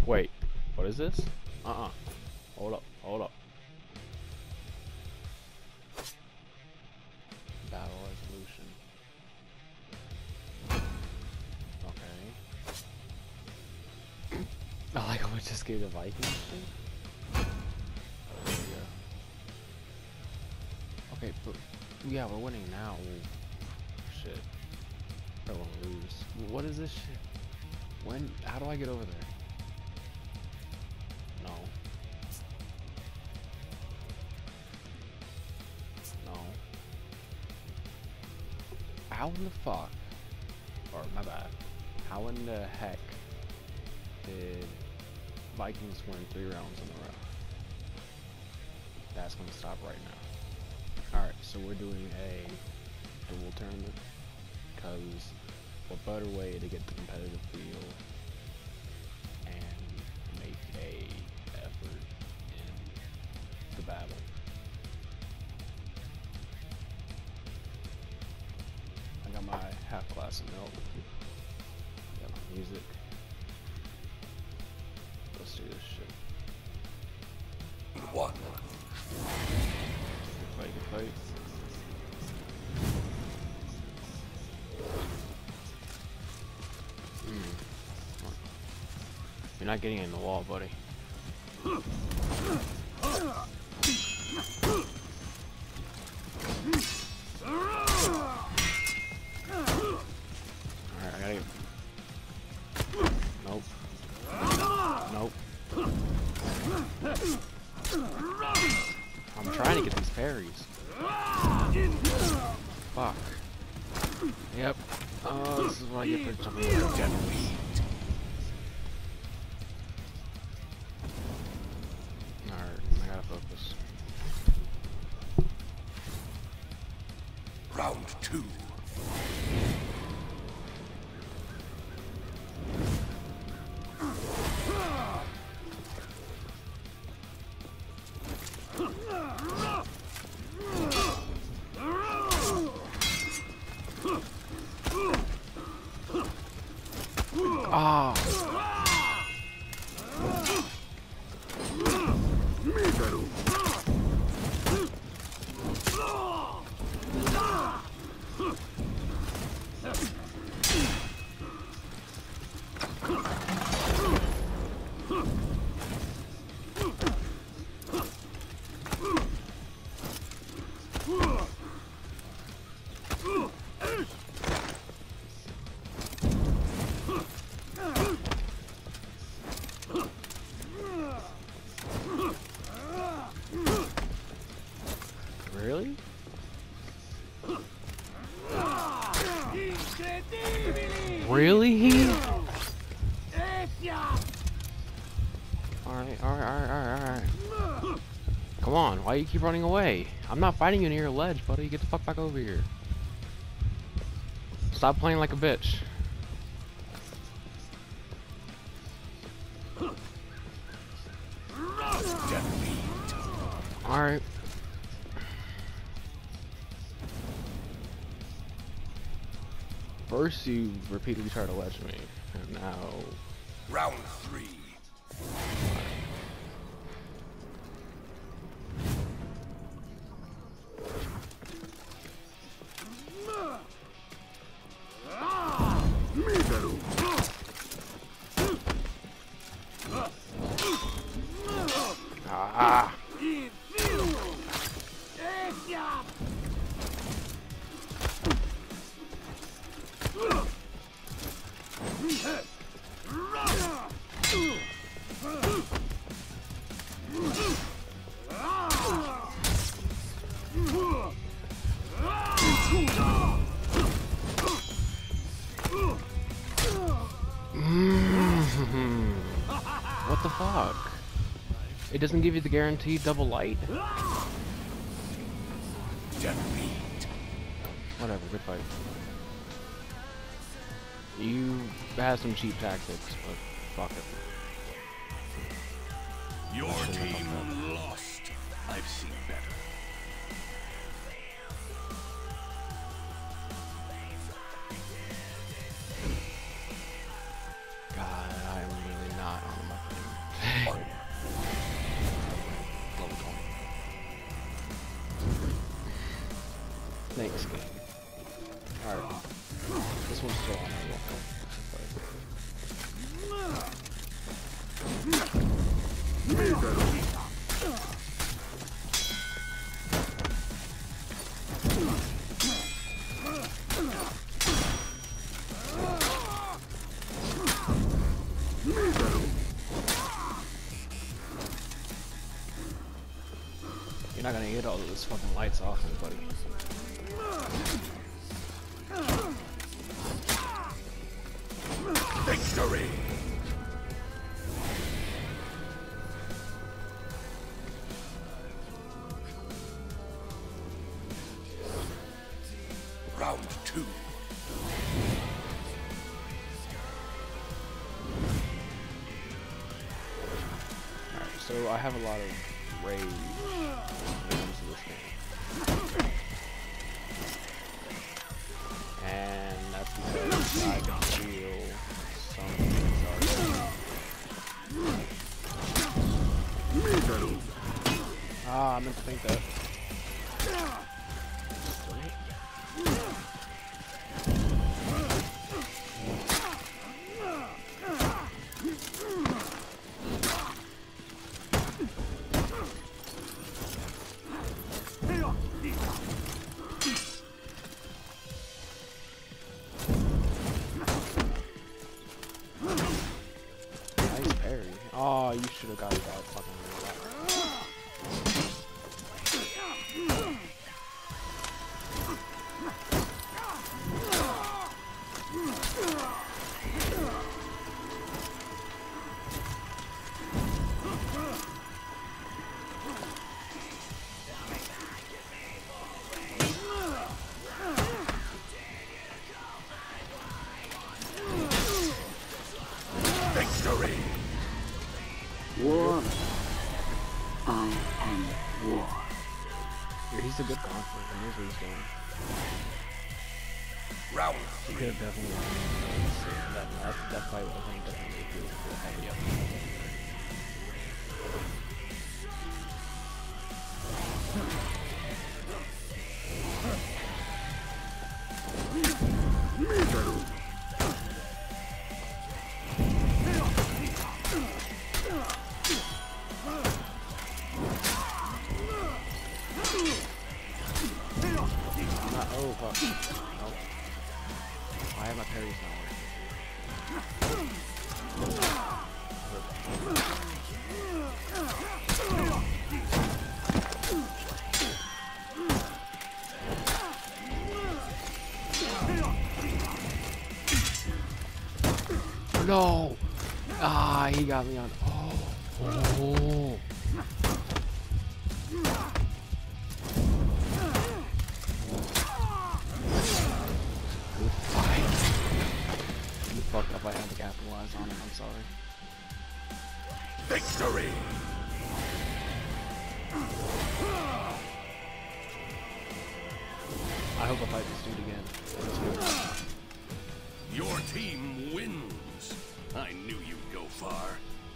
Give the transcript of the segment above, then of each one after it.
Wait, what is this? Hold up, hold up. Battle resolution. Okay. I like how it just gave the Vikings thing. There we go. Okay, but yeah, we're winning now. Shit. I won't lose. What is this shit? When? How do I get over there? No. No. How in the fuck? Or my bad. How in the heck did Vikings win 3 rounds in a row? That's gonna stop right now. Alright, so we're doing a duel tournament. Because what better way to get the competitive feel and make a effort in the battle. I got my half glass of milk. Got my music. Let's do this shit. One. Good fight. You're not getting in the wall, buddy. Alright, I gotta get... Nope. Nope. I'm trying to get these parries. Fuck. Yep. Oh, this is what I get for jumping over generally. Alright, I gotta focus. Round 2. Ah. Really? Really? Alright. Come on, why you keep running away? I'm not fighting you near your ledge, buddy. Get the fuck back over here. Stop playing like a bitch. Alright. First you repeatedly try to ledge me, and now... Round 3. Ah! What the fuck? It doesn't give you the guaranteed double light? Whatever, good fight. You had some cheap tactics, but fuck it. Your team lost. I've seen better. God, I'm really not on my this game. Alright. This one's still on our wall. You're not gonna get all of those fucking lights off me, buddy. Victory! Round 2. Alright, so I have a lot of rage when it comes to this game. And that's because I can feel some things already. Ah, I meant to think that. Nice parry. Oh, you should have got that fucking rock. Victory! War. I am war. Yeah, he's a good conqueror. He knows what he's doing. Round He 3. could have definitely won that fight would have been definitely good for heavy up. Oh fuck. Nope. Why are my parries not working? No! Ah, he got me on. Oh. Oh. Fucked up, I had to capitalize on it, I'm sorry. Victory! I hope I fight this dude again. Your team wins. I knew you'd go far.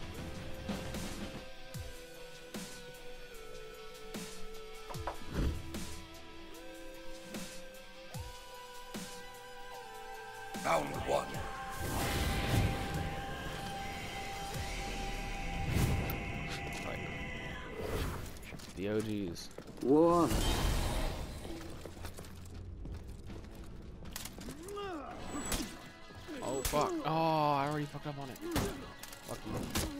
Round 1. Right. The OGs. War. Oh fuck. Oh, I already fucked up on it. Fuck you.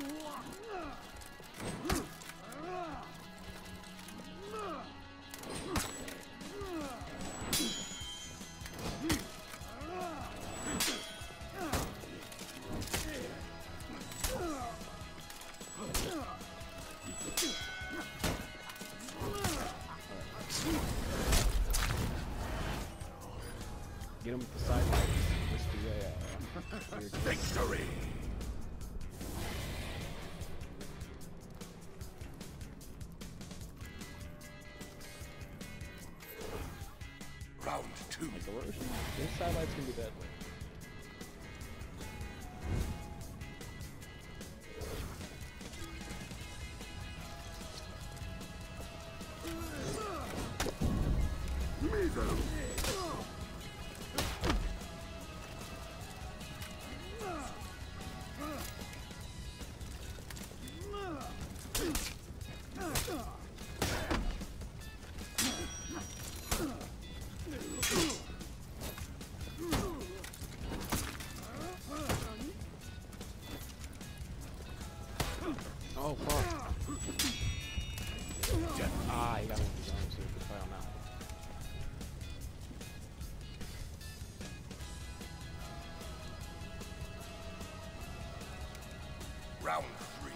Get him with the side lights. Just do a weird Victory! Round 2. like the worst. This side lights can be bad. Oh fuck. Ah, you got me in the zone, so you can play on that one. Round 3.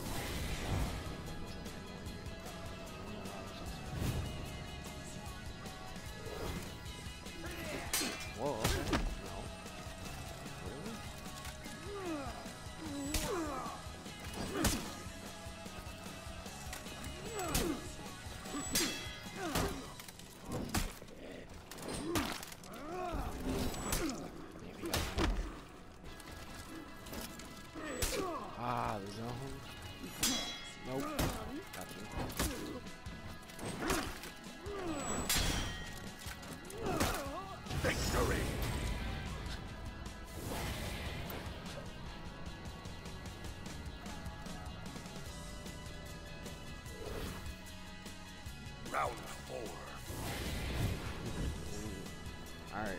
Whoa, okay. No. Really? Maybe the zone. Nope. Gotcha. Victory! Round 4. Alright.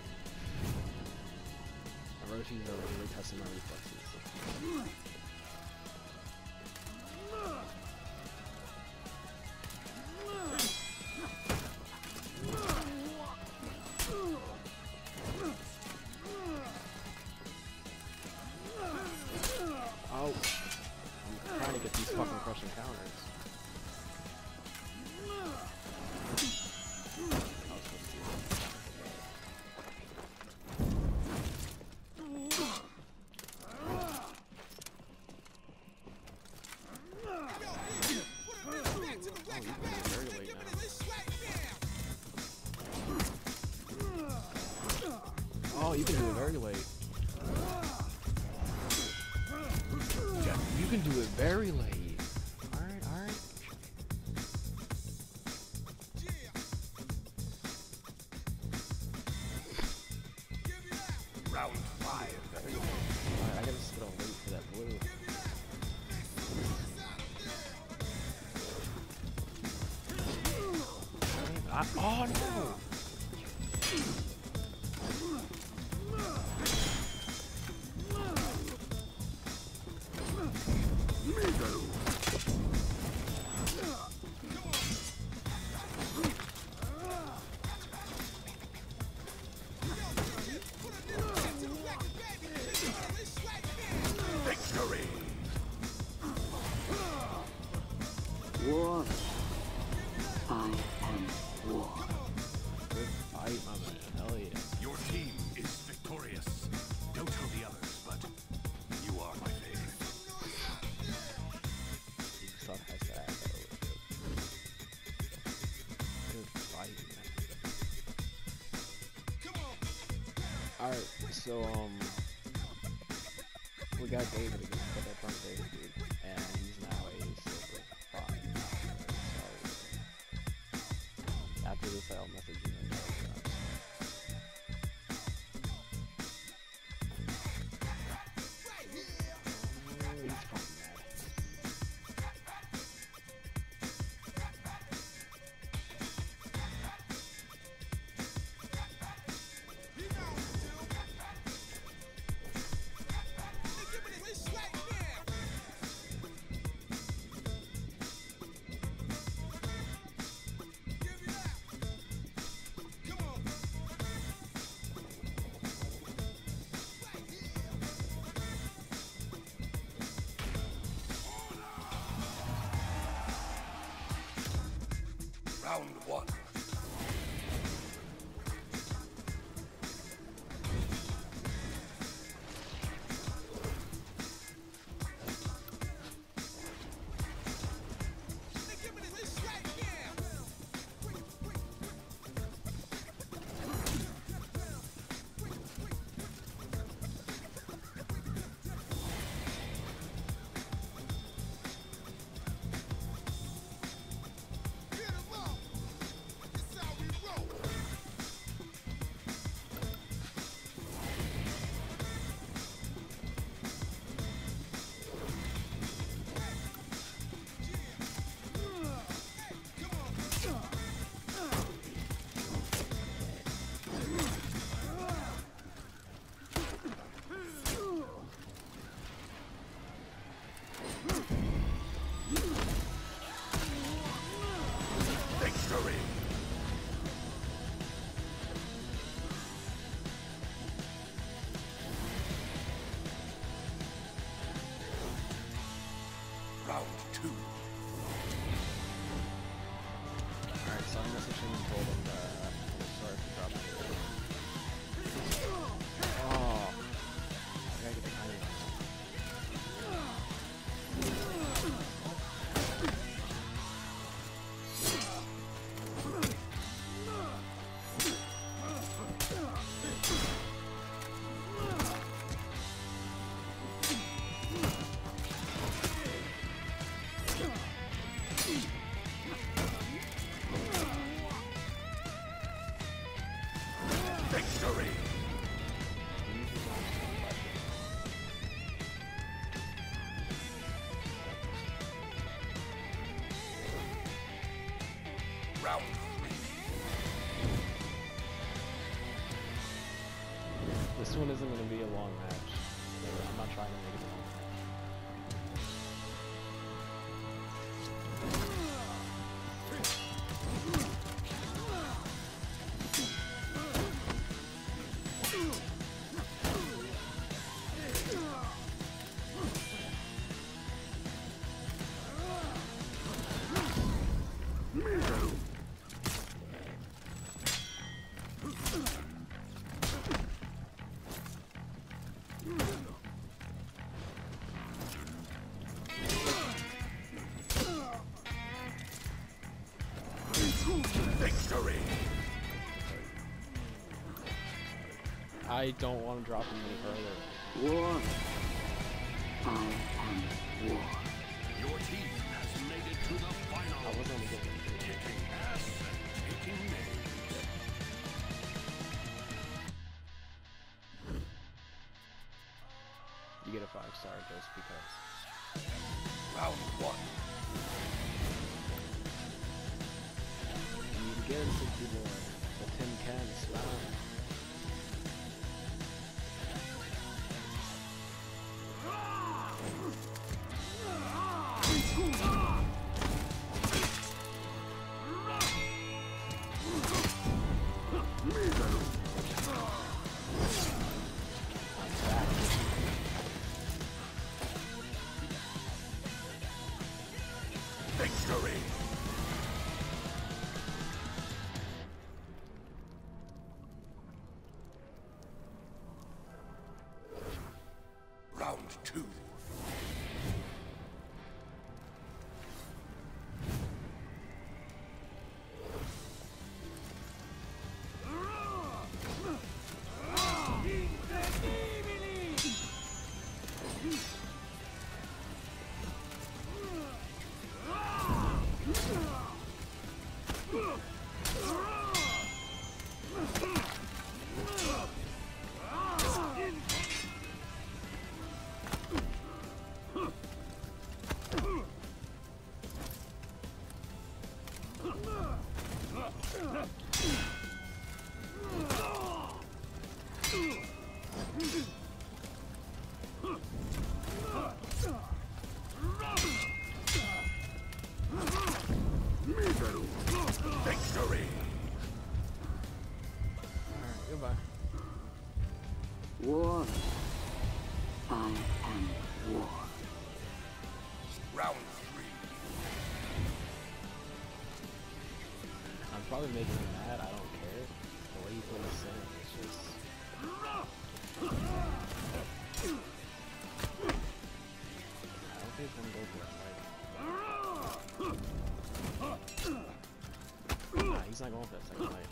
Roshi's are really testing my reflexes. Oh, I'm trying to get these fucking crushing counters. Oh, you can do it very late. You can do it very late. Alright. Round 5. Alright, I gotta sit on wait for that blue. Oh no! Victory! War. I am war. Good fight, my man. Hell yeah. Your team is victorious. Don't tell the others, but you are my favorite. You saw how sad that was. Good fight, man. Alright, so, we got David again, but that front David dude, and he's now a silver 5. So, after this, I'll message you and tell you guys. He's fucking mad. Round 1. Round 2. Alright, so I messaged him and told him that sorry for dropping it. Oh, I gotta get the tiny one. Victory! Round 3. This one isn't going to be a long match. I'm not trying to make it long. Victory! I don't want to drop him any further. War. I am war. Your team has made it to the final. I wasn't going to get him. Kicking ass and taking names. You get a 5-star just because. Round 1. You need to get him 60 more. The tin can slam. Victory! Round 2. Victory! Alright, goodbye. War. I am war. Round 3. I'm probably making him mad, I don't care. The way you play this in, it's just... I don't think it's gonna go for that fight. Nah, he's not going for that second fight.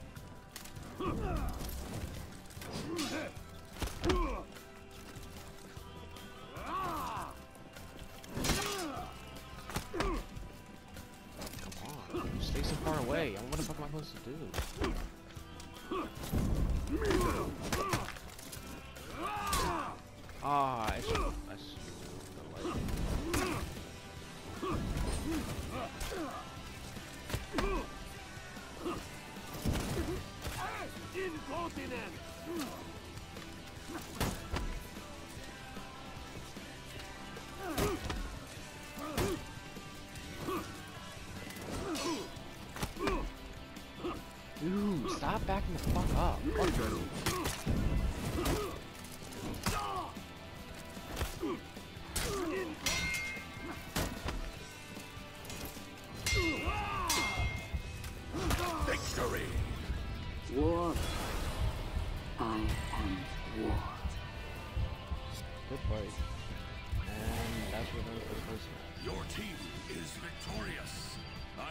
Come on, stay so far away. What the fuck am I supposed to do? Ah, I should go like... Incontinent! Dude, stop backing the fuck up. Fuck you.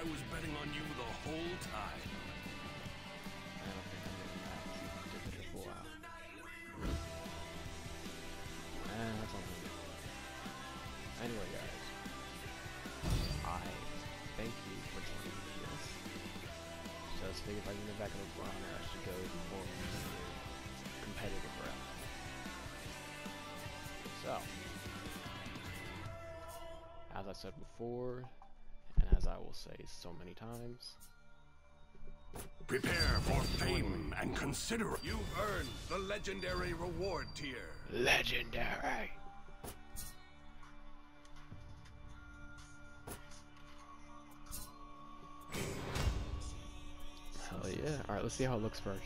I was betting on you the whole time. I don't think I'm getting that. Get the triple out. And that's all. Anyway, guys, I thank you for joining me for this. Just figured if I can get back in the runner, I should go for a competitive route. So, as I said before, and as I will say so many times, Prepare for fame and consider you've earned the legendary reward tier. legendary! Hell yeah. Alright, let's see how it looks first.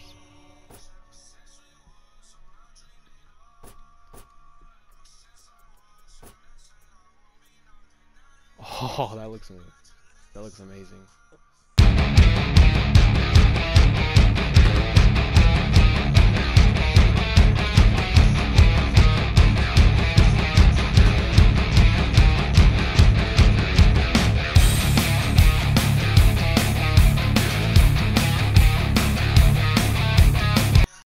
Oh, that looks amazing.